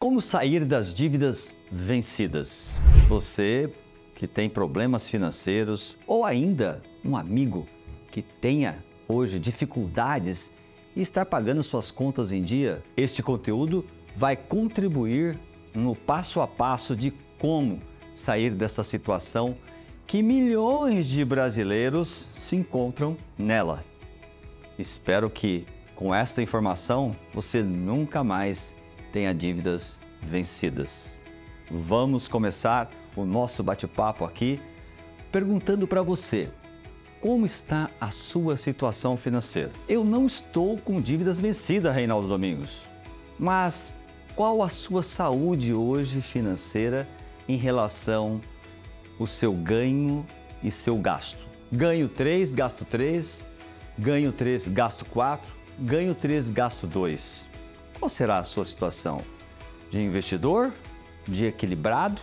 Como sair das dívidas vencidas? Você que tem problemas financeiros ou ainda um amigo que tenha hoje dificuldades e está pagando suas contas em dia, este conteúdo vai contribuir no passo a passo de como sair dessa situação que milhões de brasileiros se encontram nela. Espero que com esta informação você nunca mais tenha dívidas vencidas. Vamos começar o nosso bate-papo aqui perguntando para você: como está a sua situação financeira? Eu não estou com dívidas vencidas, Reinaldo Domingos, mas qual a sua saúde hoje financeira em relação ao seu ganho e seu gasto? Ganho 3, gasto 3, ganho 3, gasto 4, ganho 3, gasto 2. Qual será a sua situação? De investidor, de equilibrado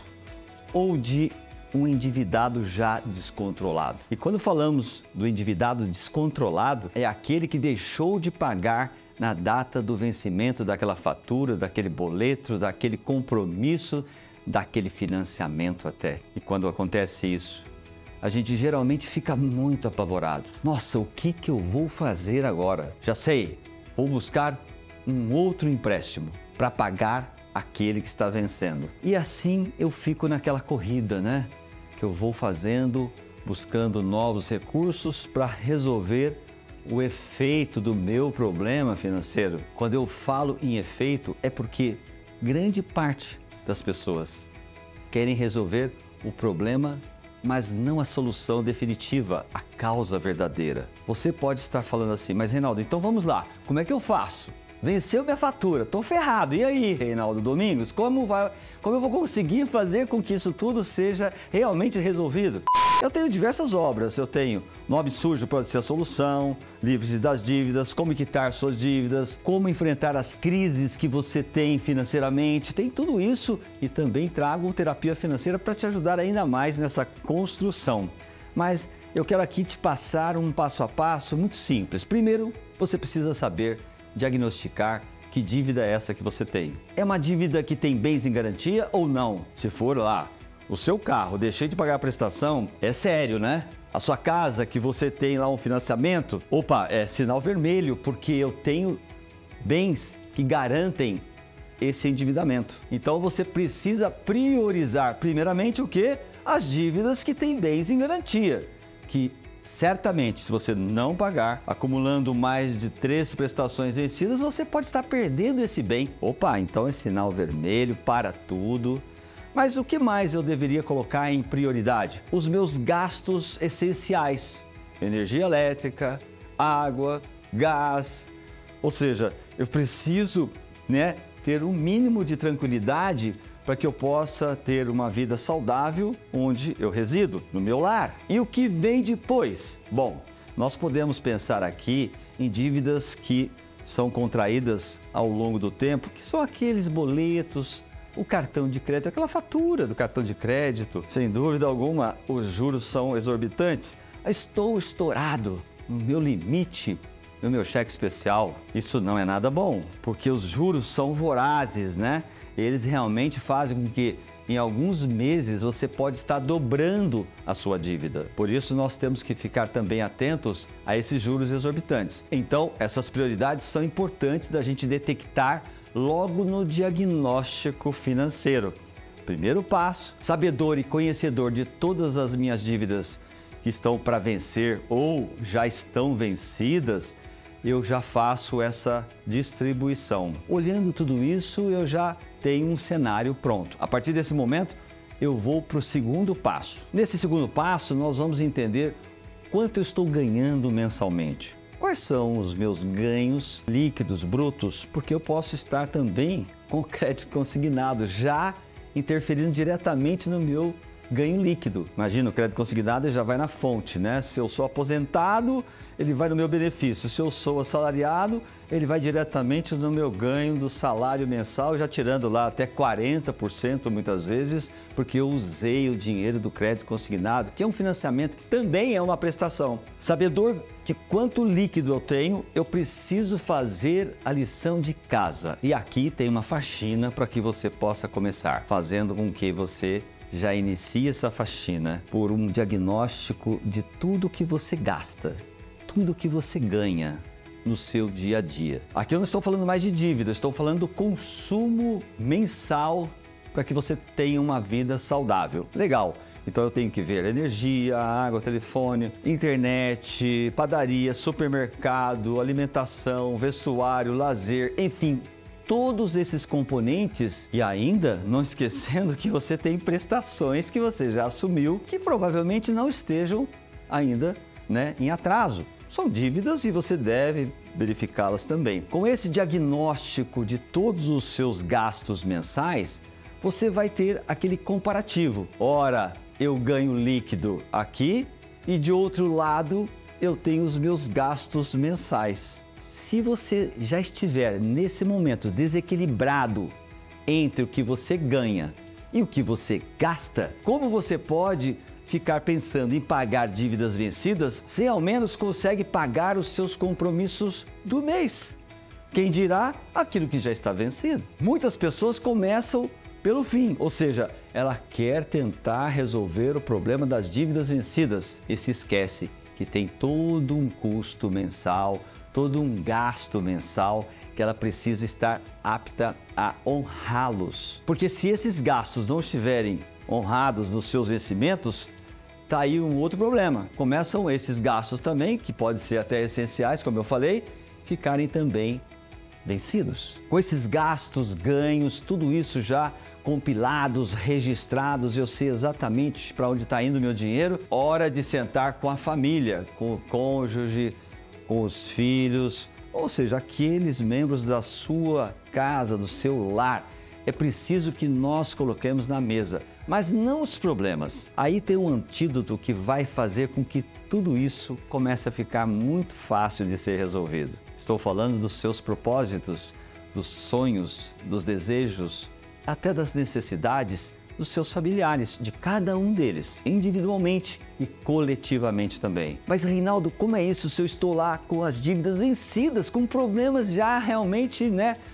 ou de um endividado já descontrolado? E quando falamos do endividado descontrolado, é aquele que deixou de pagar na data do vencimento daquela fatura, daquele boleto, daquele compromisso, daquele financiamento até. E quando acontece isso, a gente geralmente fica muito apavorado. Nossa, o que eu vou fazer agora? Já sei, vou buscar um outro empréstimo para pagar aquele que está vencendo. E assim eu fico naquela corrida, né? Que eu vou fazendo, buscando novos recursos para resolver o efeito do meu problema financeiro. Quando eu falo em efeito, é porque grande parte das pessoas querem resolver o problema, mas não a solução definitiva, a causa verdadeira. Você pode estar falando assim: mas Reinaldo, então vamos lá, como é que eu faço? Venceu minha fatura, tô ferrado. E aí, Reinaldo Domingos, como eu vou conseguir fazer com que isso tudo seja realmente resolvido? Eu tenho diversas obras, eu tenho Nome Sujo pode ser a solução, Livre-se das dívidas, como quitar suas dívidas, como enfrentar as crises que você tem financeiramente, tem tudo isso, e também trago terapia financeira para te ajudar ainda mais nessa construção. Mas eu quero aqui te passar um passo a passo muito simples. Primeiro, você precisa saber diagnosticar que dívida é essa que você tem. É uma dívida que tem bens em garantia ou não? Se for lá, o seu carro, deixei de pagar a prestação, é sério, né? A sua casa, que você tem lá um financiamento, opa, é sinal vermelho, porque eu tenho bens que garantem esse endividamento. Então você precisa priorizar primeiramente o quê? As dívidas que têm bens em garantia, que certamente, se você não pagar, acumulando mais de 3 prestações vencidas, você pode estar perdendo esse bem. Opa, então é sinal vermelho para tudo. Mas o que mais eu deveria colocar em prioridade? Os meus gastos essenciais: energia elétrica, água, gás. Ou seja, eu preciso, ter um mínimo de tranquilidade para que eu possa ter uma vida saudável onde eu resido, no meu lar. E o que vem depois? Bom, nós podemos pensar aqui em dívidas que são contraídas ao longo do tempo, que são aqueles boletos, o cartão de crédito, aquela fatura do cartão de crédito. Sem dúvida alguma, os juros são exorbitantes. Estou estourado no meu limite, no meu cheque especial. Isso não é nada bom, porque os juros são vorazes, né? Eles realmente fazem com que em alguns meses você pode estar dobrando a sua dívida. Por isso nós temos que ficar também atentos a esses juros exorbitantes. Então, essas prioridades são importantes da gente detectar logo no diagnóstico financeiro. Primeiro passo: sabedor e conhecedor de todas as minhas dívidas que estão para vencer ou já estão vencidas, eu já faço essa distribuição. Olhando tudo isso, eu já tenho um cenário pronto. A partir desse momento, eu vou para o segundo passo. Nesse segundo passo, nós vamos entender quanto eu estou ganhando mensalmente. Quais são os meus ganhos líquidos, brutos? Porque eu posso estar também com crédito consignado, já interferindo diretamente no meu ganho líquido. Imagina, o crédito consignado já vai na fonte, né? Se eu sou aposentado, ele vai no meu benefício. Se eu sou assalariado, ele vai diretamente no meu ganho do salário mensal, já tirando lá até 40% muitas vezes, porque eu usei o dinheiro do crédito consignado, que é um financiamento que também é uma prestação. Sabedor de quanto líquido eu tenho, eu preciso fazer a lição de casa. E aqui tem uma faxina para que você possa começar, fazendo com que você já inicie essa faxina por um diagnóstico de tudo que você gasta, tudo que você ganha no seu dia a dia. Aqui eu não estou falando mais de dívida, estou falando do consumo mensal para que você tenha uma vida saudável. Legal. Então eu tenho que ver energia, água, telefone, internet, padaria, supermercado, alimentação, vestuário, lazer, enfim, todos esses componentes, e ainda não esquecendo que você tem prestações que você já assumiu que provavelmente não estejam ainda, em atraso. São dívidas e você deve verificá-las também. Com esse diagnóstico de todos os seus gastos mensais, você vai ter aquele comparativo. Ora, eu ganho líquido aqui e de outro lado eu tenho os meus gastos mensais. Se você já estiver nesse momento desequilibrado entre o que você ganha e o que você gasta, como você pode ficar pensando em pagar dívidas vencidas se ao menos consegue pagar os seus compromissos do mês? Quem dirá aquilo que já está vencido? Muitas pessoas começam pelo fim, ou seja, ela quer tentar resolver o problema das dívidas vencidas e se esquece que tem todo um custo mensal, todo um gasto mensal que ela precisa estar apta a honrá-los. Porque se esses gastos não estiverem honrados nos seus vencimentos, tá aí um outro problema. Começam esses gastos também, que podem ser até essenciais, como eu falei, ficarem também vencidos. Com esses gastos, ganhos, tudo isso já compilados, registrados, eu sei exatamente para onde está indo o meu dinheiro. Hora de sentar com a família, com o cônjuge, com os filhos, ou seja, aqueles membros da sua casa, do seu lar. É preciso que nós coloquemos na mesa, mas não os problemas. Aí tem um antídoto que vai fazer com que tudo isso comece a ficar muito fácil de ser resolvido. Estou falando dos seus propósitos, dos sonhos, dos desejos, até das necessidades dos seus familiares, de cada um deles, individualmente e coletivamente também. Mas Reinaldo, como é isso se eu estou lá com as dívidas vencidas, com problemas já realmente,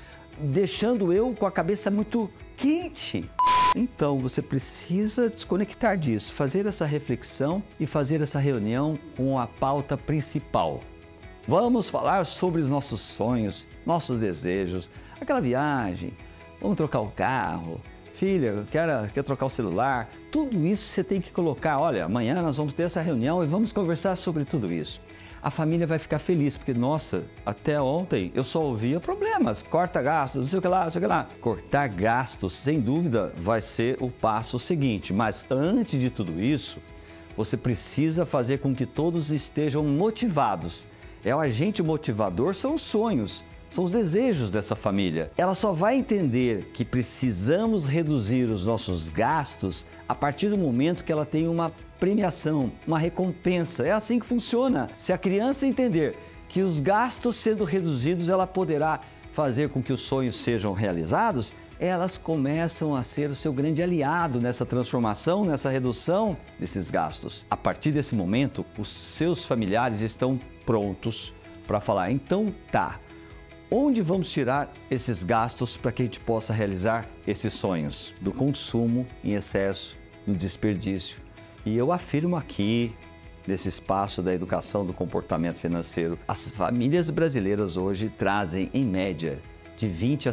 deixando eu com a cabeça muito quente? Então, você precisa desconectar disso, fazer essa reflexão e fazer essa reunião com a pauta principal. Vamos falar sobre os nossos sonhos, nossos desejos, aquela viagem, vamos trocar o carro, filha, quer trocar o celular, tudo isso você tem que colocar, olha, amanhã nós vamos ter essa reunião e vamos conversar sobre tudo isso. A família vai ficar feliz, porque, nossa, até ontem eu só ouvia problemas, corta gastos, não sei o que lá, não sei o que lá. Cortar gastos, sem dúvida, vai ser o passo seguinte, mas antes de tudo isso, você precisa fazer com que todos estejam motivados. O agente motivador são os sonhos, são os desejos dessa família. Ela só vai entender que precisamos reduzir os nossos gastos a partir do momento que ela tem uma premiação, uma recompensa. É assim que funciona. Se a criança entender que os gastos sendo reduzidos, ela poderá fazer com que os sonhos sejam realizados, elas começam a ser o seu grande aliado nessa transformação, nessa redução desses gastos. A partir desse momento, os seus familiares estão prontos para falar, então tá, onde vamos tirar esses gastos para que a gente possa realizar esses sonhos? Do consumo em excesso, do desperdício. E eu afirmo aqui, nesse espaço da educação do comportamento financeiro, as famílias brasileiras hoje trazem, em média, de 20% a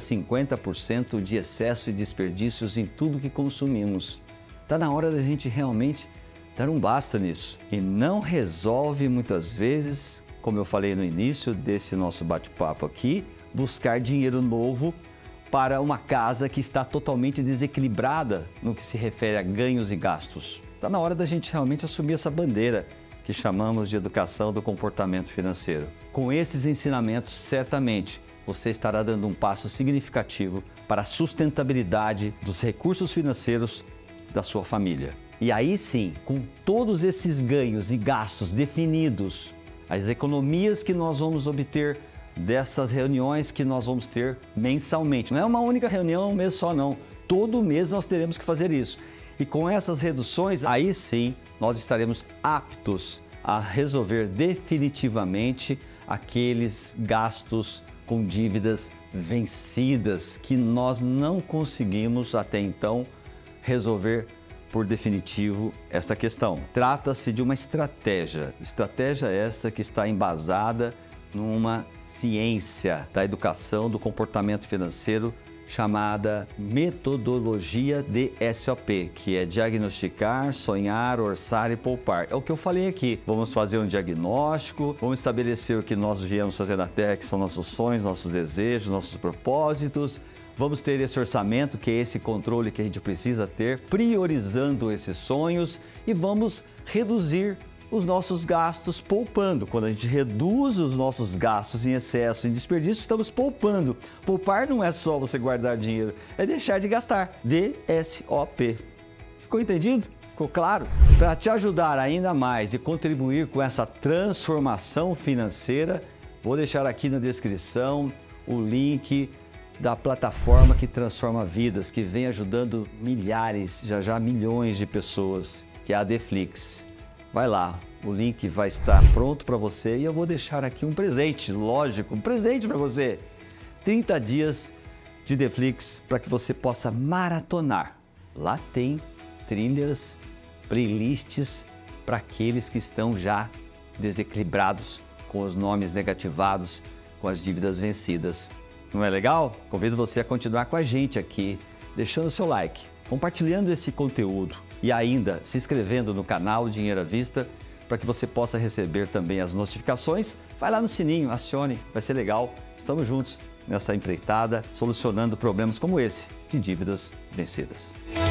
50% de excesso e desperdícios em tudo que consumimos. Está na hora da gente realmente dar um basta nisso. E não resolve muitas vezes, como eu falei no início desse nosso bate-papo aqui, buscar dinheiro novo para uma casa que está totalmente desequilibrada no que se refere a ganhos e gastos. Está na hora da gente realmente assumir essa bandeira que chamamos de educação do comportamento financeiro. Com esses ensinamentos, certamente, você estará dando um passo significativo para a sustentabilidade dos recursos financeiros da sua família. E aí sim, com todos esses ganhos e gastos definidos, as economias que nós vamos obter dessas reuniões que nós vamos ter mensalmente. Não é uma única reunião, um mês só não. Todo mês nós teremos que fazer isso. E com essas reduções, aí sim, nós estaremos aptos a resolver definitivamente aqueles gastos com dívidas vencidas que nós não conseguimos até então resolver por definitivo esta questão. Trata-se de uma estratégia essa que está embasada numa ciência da educação do comportamento financeiro chamada metodologia DSOP, que é diagnosticar, sonhar, orçar e poupar. É o que eu falei aqui. Vamos fazer um diagnóstico, vamos estabelecer o que nós viemos fazer na Terra, que são nossos sonhos, nossos desejos, nossos propósitos. Vamos ter esse orçamento, que é esse controle que a gente precisa ter, priorizando esses sonhos, e vamos reduzir os nossos gastos poupando. Quando a gente reduz os nossos gastos em excesso, em desperdício, estamos poupando. Poupar não é só você guardar dinheiro, é deixar de gastar. DSOP. Ficou entendido? Ficou claro? Para te ajudar ainda mais e contribuir com essa transformação financeira, vou deixar aqui na descrição o link da plataforma que transforma vidas, que vem ajudando milhares, já milhões de pessoas, que é a Dflix. Vai lá, o link vai estar pronto para você e eu vou deixar aqui um presente, lógico, um presente para você. 30 dias de Dflix para que você possa maratonar. Lá tem trilhas, playlists para aqueles que estão já desequilibrados, com os nomes negativados, com as dívidas vencidas. Não é legal? Convido você a continuar com a gente aqui, deixando seu like, compartilhando esse conteúdo e ainda se inscrevendo no canal Dinheiro à Vista para que você possa receber também as notificações. Vai lá no sininho, acione, vai ser legal. Estamos juntos nessa empreitada, solucionando problemas como esse de dívidas vencidas.